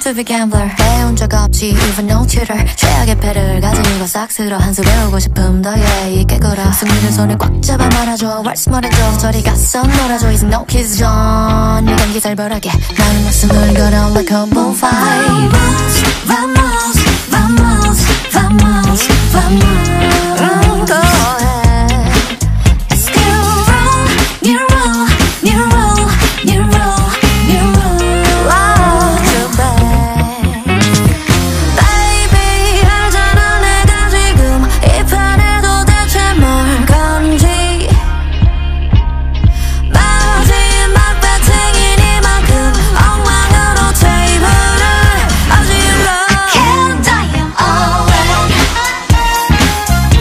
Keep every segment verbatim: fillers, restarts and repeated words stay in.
to be gambler. 배운 적 없지 even no tutor. 최악의 패를 가지고 싹 쓸어 한 수 배우고 싶음 더 yeah 있게 굴어. 승리를 손에 꽉 잡아 말아줘. 왈스 말해줘. 저리 가서 놀아줘. It's no kiss zone. 이 경기 살벌하게 나는 목숨을 걸어 like a bullfight. Vamos, vamos, vamos, vamos. Go ahead. Still roll, you roll, you roll, you roll, you roll. Oh, too bad. Baby, 알잖아 내가 지금 이 판에도 대체 뭘 건지. 마지막 배팅이니만큼 엉망으로 테이블을 어질러. I can't die, I'm alright.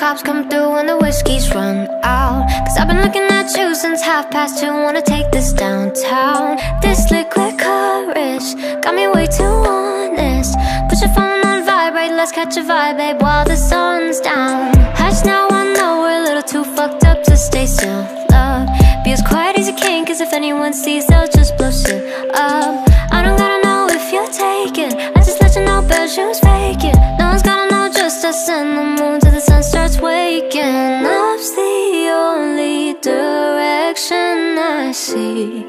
cops come through when the whiskey's run out. Cause I've been looking at you since half past two. Wanna take this downtown. This liquid courage got me way too honest. Put your phone on vibrate, let's catch a vibe, babe, while the sun's down. Hush now, I know we're a little too fucked up to stay still, love. Be as quiet as you can, cause if anyone sees, they'll just blow shit up. I don't gotta know if you're taken, I just let you know bad shoes faking. No one's gotta know, just us and the moon till the sun starts waking. Love's the only direction I see,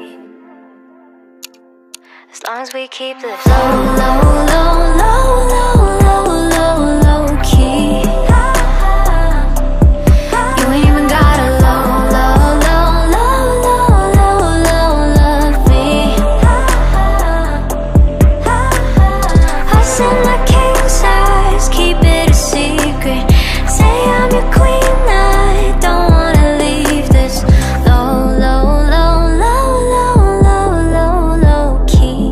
as long as we keep this low, low, low, low, low, low, low, low key. You ain't even gotta low, low, low, low, low, low, low, love me. I said my king size, keep it a secret. Say I'm your queen, I don't wanna leave this low, low, low, low, low, low, low, low key.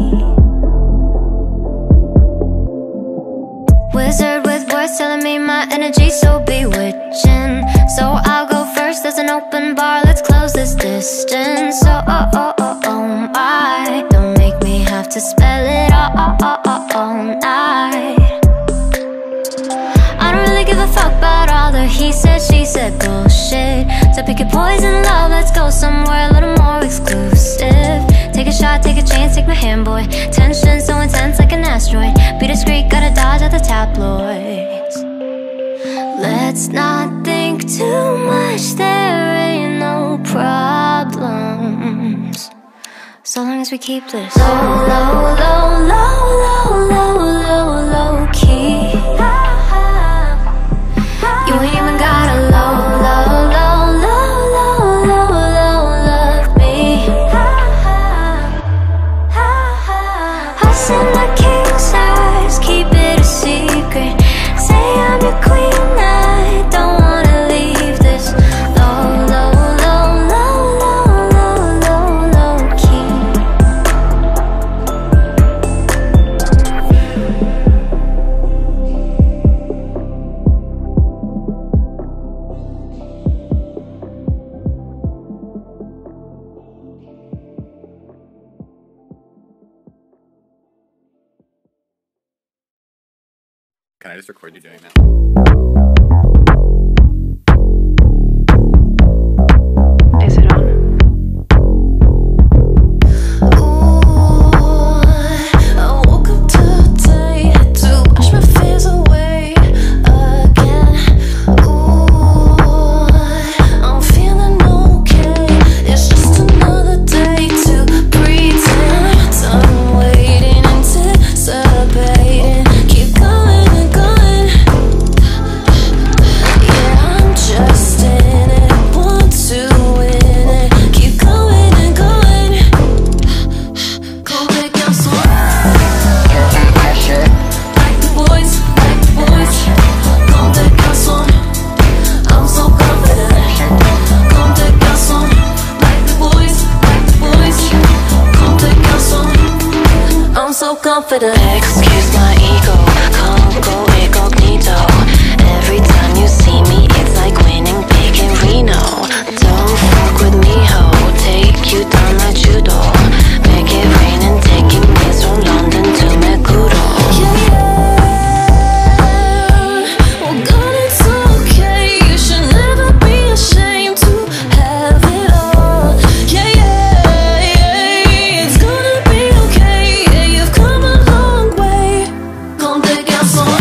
Wizard with words telling me my energy so bewitching. So I'll go first, there's an open bar, let's close this distance. Oh, oh, oh, oh, oh my, don't make me have to spell it all, all, all, all, all night. I don't really give a fuck about all the he said, she said bullshit. So pick your poison, love, let's go somewhere a little more exclusive. Take a shot, take a chance, take my hand, boy. Tension so intense like an asteroid. Be discreet, gotta dodge at the tabloids. Let's not think too much, there ain't no problems, so long as we keep this low, low, low, low, low, low, low, low key. You ain't even gotta low, low, low, low, low, low, low, love me. I said my king size, keep it a secret. Say I'm your queen, I don't wanna leave this low, low, low, low, low, low, low, low key. Can I just record you doing that? Is it on? Ooh, I woke up today, had to wash my fears away again. Ooh, I'm feeling okay. It's just another day to pretend. I'm waiting, anticipating. Keep going and going. Yeah, I'm just in it, want to win it. Keep going and going. Comme des garçons, like the boys, like the boys. Comme des garçons, I'm so confident. Comme des garçons, like the boys, like the boys. Comme des garçons, I'm so confident. Excuse my ego, can't go incognito. Every time you see me, it's like winning big in Reno. Don't fuck with me, ho, take you down like judo. Make it rain and taking me from London to Meguro. Yeah, well, God, it's okay. You should never be ashamed to have it all. Yeah, yeah, yeah, it's gonna be okay. Yeah, you've come a long way. Comme des garçons,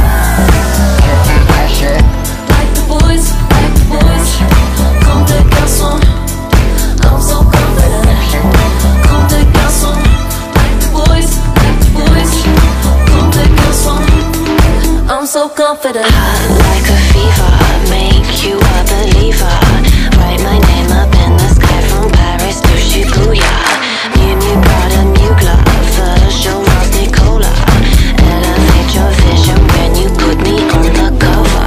like the boys, like the boys. Comme des garçons, I'm so confident. Comme des garçons, like the boys, like the boys. Comme des garçons, I'm so confident. Hot like a fever, make you a believer. Write my name up in the sky from Paris to Shibuya. Miu Miu Prada Mugler, Virgil Ross Nicola. Elevate your vision when you put me on the cover.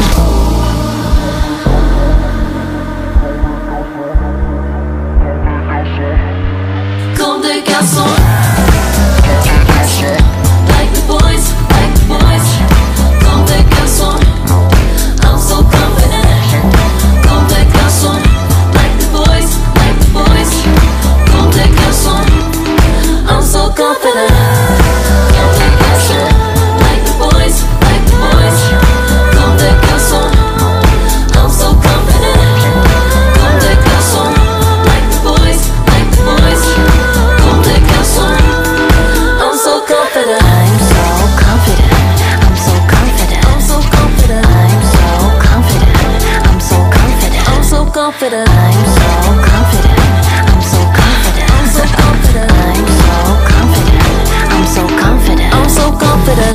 Comme des garçons, like the boys, like the boys. Comme des garçons, I'm confident. I'm so confident. I'm so confident. I'm so confident. I'm so confident. I'm so confident. I'm so confident.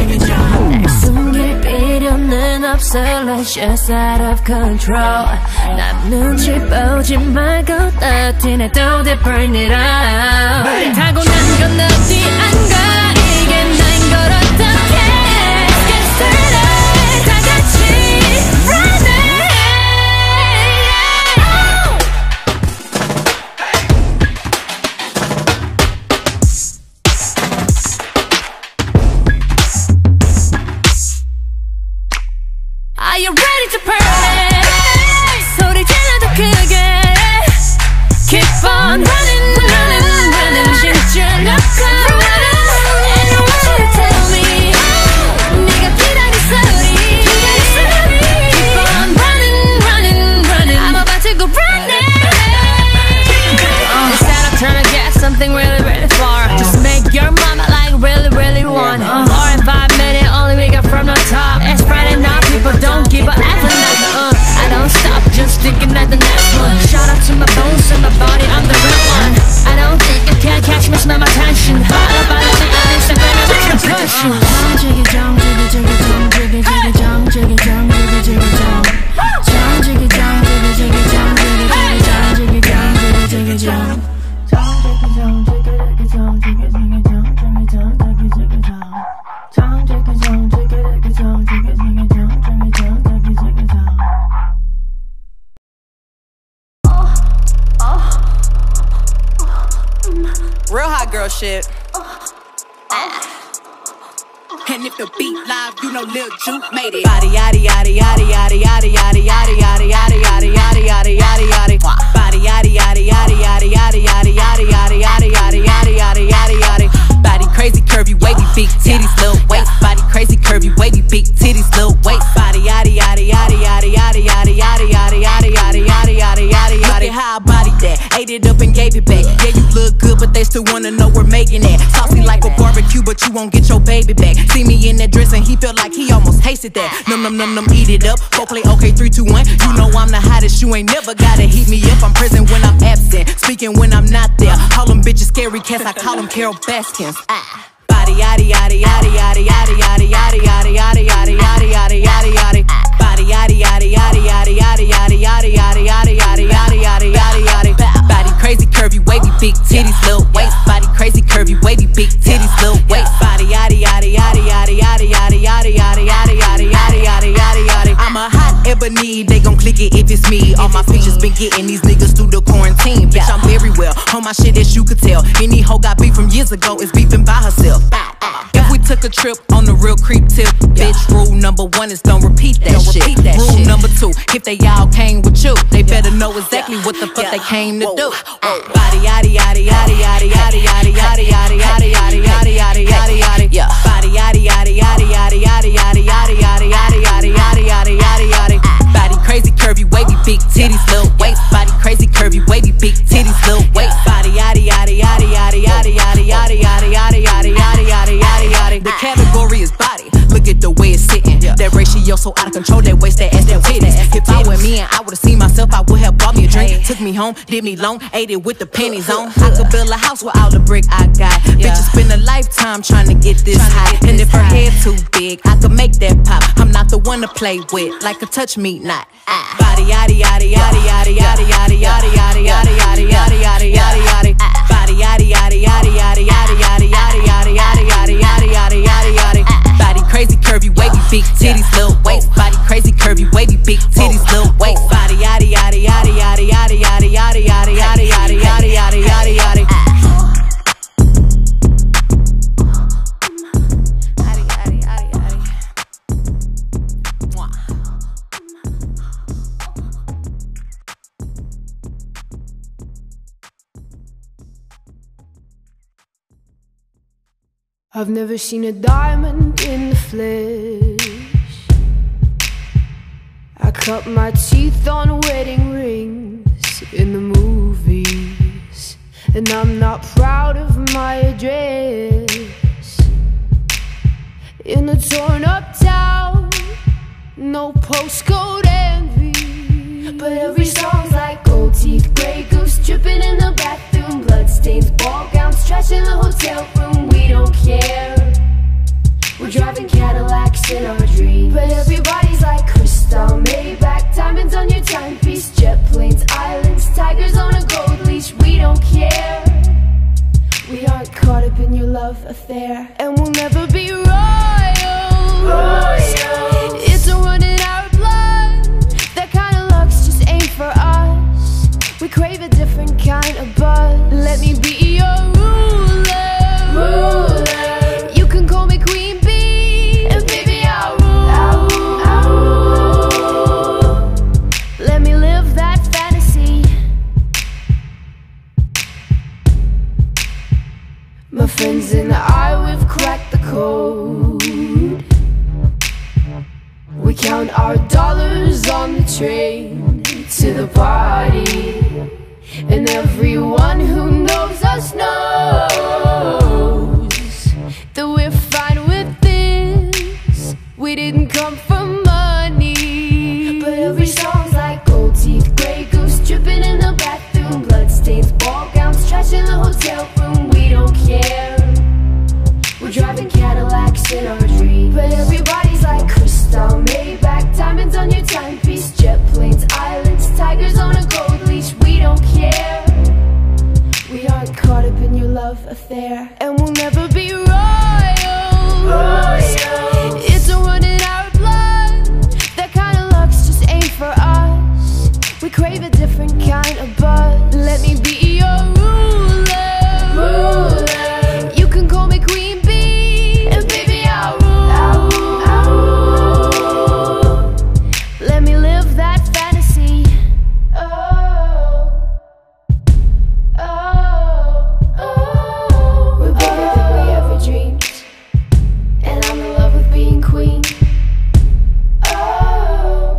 날 숨길 필요는 없어. Let's just out of control. 남 눈치 보지 말고 따뜻해도 they burn it out. 타고난 건 어디 안 가. 이게 나인 걸 어떡해. Get started. 다 같이 run it. Are you ready to party? 소리 질러도 크게. Keep on running, running, running. 심장 놓고 running. And I want you to tell me 네가 기다린 소리. Keep on running, running, running. I'm about to go running. Instead of trying to get something really, really far, just make your mama like really, really want. Four and five minutes only we got from the top. It's Friday night. People don't give a F like uh, I don't stop, just thinking at the next one. Shout out to my bones and my body, I'm the real one. I don't think you can catch me, smell my tension. Follow by the thing, I ain't stepping in with your passion. Jiggy jong, jiggy jiggy jong, jiggy jiggy jong, jiggy jong, jiggy jiggy jong. Jong jiggy jong, jiggy jiggy jong, jiggy jiggy jong, jiggy jong, jiggy jiggy jong. Jong jiggy jong, jiggy jiggy jong, jiggy jiggy jong, jiggy jong, jiggy jiggy jong. Jong jiggy jong, jiggy jiggy jong, jiggy jiggy jong. Real hot girl shit. And if the beat live, you know Lil Juke made it. Body yaddy yaddy yaddy yaddy yaddy yaddy yaddy yaddy yaddy yaddy yaddy yaddy yaddy yaddy. Body yaddy yaddy yaddy yaddy yaddy yaddy yaddy yaddy yaddy yaddy yaddy yaddy yaddy yaddy. Body crazy curvy wavy big titties little waist. Body crazy curvy wavy big titties little waist. Body yaddy yaddy yaddy yaddy yaddy yaddy yaddy yaddy yaddy yaddy yaddy yaddy yaddy yaddy. Look at how I bodied that, ate it up and gave it back. Yeah, you look good, but they still wanna know we're making it. Saucy like a barbecue, but you won't get your baby back. See me in that dress and he felt like he almost tasted that. Num num num num, eat it up. Go play okay, three, two, one. You know I'm the hottest, you ain't never gotta heat me up. I'm present when I'm absent, speaking when I'm not there. Call them bitches scary cats, I call them Carol Baskins. Ah. Body yaddy yaddy yaddy yaddy yaddy yaddy yaddy yaddy yaddy yaddy yaddy yaddy yaddy yaddy. Body yaddy yaddy yaddy yaddy yaddy yaddy yaddy yaddy yaddy yaddy yaddy yaddy yaddy yaddy. Body crazy curvy wavy big titties little waist. Body crazy curvy wavy big titties little waist. Body yaddy yaddy yaddy yaddy yaddy yaddy yaddy yaddy yaddy yaddy yaddy yaddy yaddy yaddy. I'm a hot ebony, they gon' click it if it's me. All my features been getting these niggas through the quarantine. Bitch, I'm very well on my shit as you could tell. Any hoe got beef from years ago is beefing by herself. If we took a trip on the real creep tip, bitch, rule number one is don't repeat that don't shit. Repeat that rule shit. Number two, if they all came with you, they better know exactly what the fuck they came to do. Body yaddy yaddy yaddy yaddy yaddy yaddy yaddy yaddy yaddy yaddy yaddy yaddy yaddy yaddy. Body yaddy yaddy yaddy yaddy yaddy yaddy yaddy yaddy yaddy yaddy yaddy yaddy yaddy yaddy. Body crazy curvy wavy big titties little waist. Body crazy curvy wavy big titties little waist. Body yaddy yaddy yaddy yaddy yaddy yaddy yaddy yaddy yaddy yaddy yaddy yaddy yaddy yaddy. The category is body. Look at the way it's sitting. That ratio so out of control. That waist, that ass, that titties. If I were me and I would've seen myself, I would have bought me a drink. Took me home, did me long, ate it with the pennies on. I could build a house with all the brick I got. Bitches spend a lifetime trying to get this high. And if her head too big, I could make that pop. I'm not the one to play with, like a touch me not. Body yaddy yaddy yaddy yaddy yaddy yaddy yaddy yaddy yaddy yaddy yaddy yaddy yaddy yaddy. Body yaddy yaddy yaddy yaddy yaddy yaddy yaddy yaddy yaddy yaddy yaddy yaddy yaddy yaddy. Body crazy curvy wavy big I've never seen a diamond in the flesh. I cut my teeth on wedding rings in the movies, and I'm not proud of my address. In a torn up town, no postcode envy, but every song's like gold teeth, grey goose dripping in the bathroom, bloodstains, ball gowns, trash in the hotel room. We don't care. We're driving Cadillacs in our dreams, but everybody's like crystal, Maybach, diamonds on your timepiece, jet planes, islands, tigers on a gold leash. We don't care. We aren't caught up in your love affair, and we'll never be royals. Royals. It's a run in our blood. That kind of luck's just ain't for us. We crave a different kind of buzz. Let me be your ruler. Ruler. You can call me Queen Bee, and baby I'll rule. I'll rule. Let me live that fantasy. My friends and I, we've cracked the code. We count our dollars on the train to the party, and everyone who knows us knows that we're fine with this. We didn't come for money, but every song's like gold teeth, grey goose dripping in the bathroom, bloodstains, ball gowns, trash in the hotel room. We don't care. We're driving Cadillacs in our dreams, but everybody's like crystal, Maybach, diamonds on your timepiece, jet planes, islands, tigers on a gold leash. We don't care. We aren't caught up in your love affair, and we'll never be royals. Royals. It's a run in our blood. That kind of luck's just ain't for us. We crave a different kind of buzz. Let me be your ruler. Ruler. You can call me Queen Bee, and baby I'll rule. I'll rule. I'll rule. Let me live that fantasy. Oh, oh, oh. We're bigger than we ever dreamed, and I'm in love with being queen. Oh,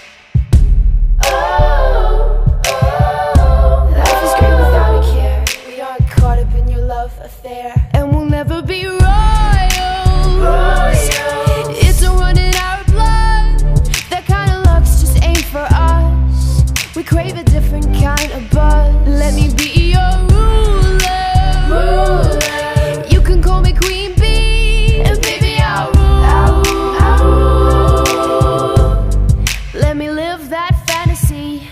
oh, oh. Life is great without a care. We aren't caught up in your love affair, and we'll never be royals. Royals. It's a run in our blood. That kind of luck's just ain't for us. We crave a different kind of buzz. Let me be your ruler. Ruler. You can call me Queen Bee, and baby I'll rule. I'll rule. I'll rule. Let me live that fantasy.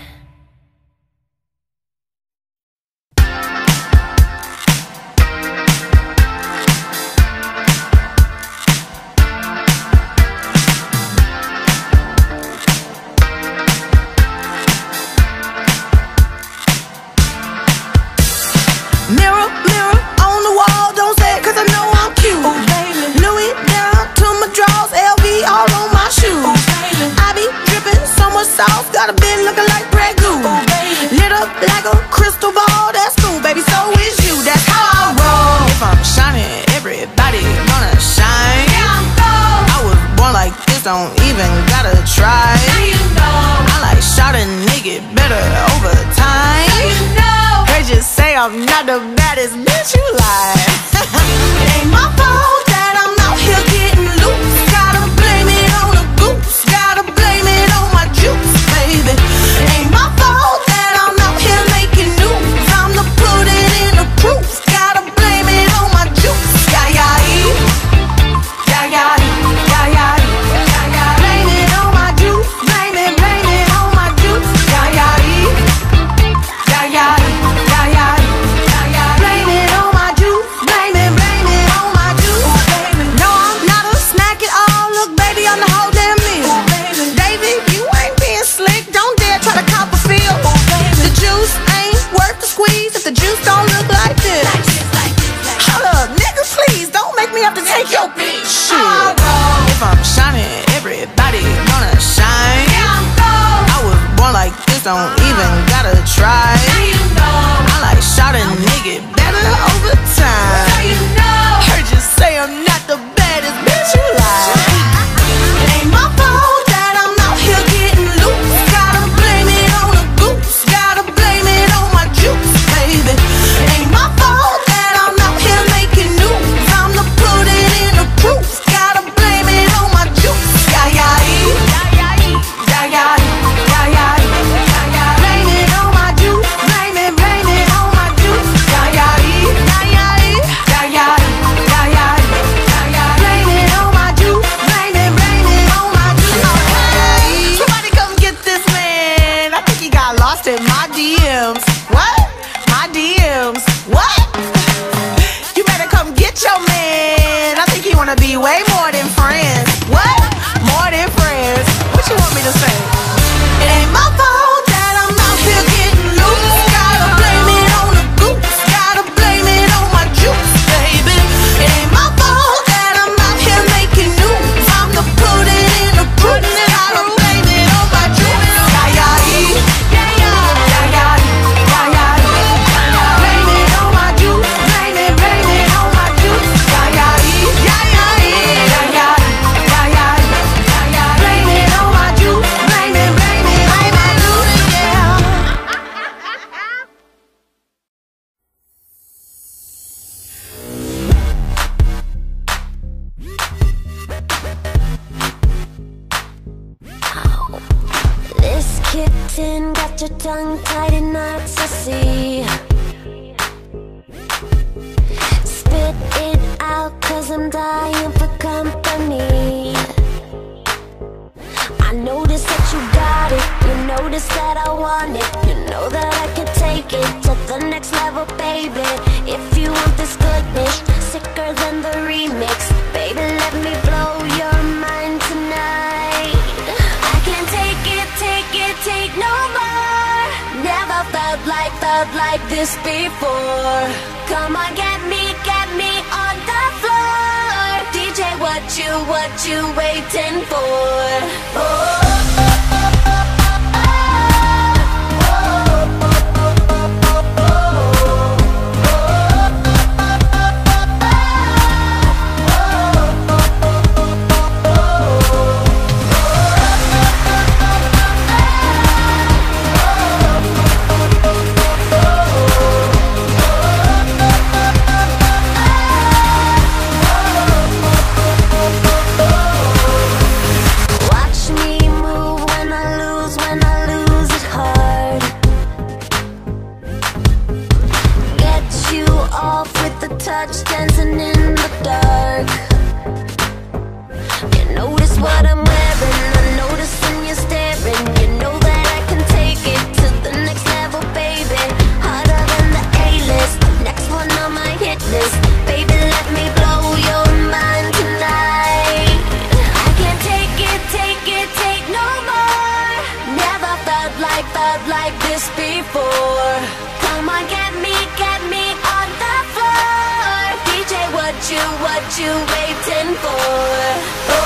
Mirror, mirror on the wall, don't say it cause I know I'm cute. Ooh, baby. Louis down to my drawers, L V all on my shoes. Ooh, baby. I be dripping so much sauce, got a bit looking like Grey Goose. Lit up like a crystal ball, that's cool, baby, so is you, that's how I roll. If I'm shining, everybody gonna shine. Yeah, I'm gold. I was born like this, don't even gotta try. Now you know. I like shot a nigga better over time. Now you know. They just say I'm not the baddest bitch, you lie. It ain't my fault that I'm out here getting loose. Gotta blame it on the goose, gotta blame it on my juice, baby. It ain't my fault that I'm out here making news. I'm the put it in the proof. Gotta blame it on my juice. Yeah, yeah, yeah, yeah, yeah, yeah, yeah. Blame it on my juice, blame it, blame it on my juice. Yeah, yeah, yeah, yeah, yeah, yeah. Blame it on my juice, blame it, blame it on my juice, baby. No, I'm not a snack at all. Look, baby, I'm the whole damn meal. David, you ain't being slick. Don't dare try to cop a feel. The juice ain't worth the squeeze if the juice don't look like this. Hold up, nigga, please don't make me have to take your bitch. Shit. If I'm shining, everybody gonna shine. I was born like this, don't even gotta try. I like shot a nigga better over time. Heard you say I'm got your tongue tied in knots, I see. Spit it out, cause I'm dying for company. I notice that you got it, you notice that I want it. You know that I can take it to the next level, baby. If you want this goodness, sicker than the remix, baby, let me blow your mind tonight. I can't take it, take it, take no more. Never felt like, felt like this before. Come on, get me, get me on the floor. D J, what you, what you waiting for? Oh. Touch dancing in the dark. You notice what I'm wearing, I notice when you're staring. You know that I can take it to the next level, baby. Harder than the A-list, next one on my hit list. Baby, let me blow your mind tonight. I can't take it, take it, take no more. Never felt like, felt like this before. Come on, get me, get me on the floor. What you, what you waiting for? Oh.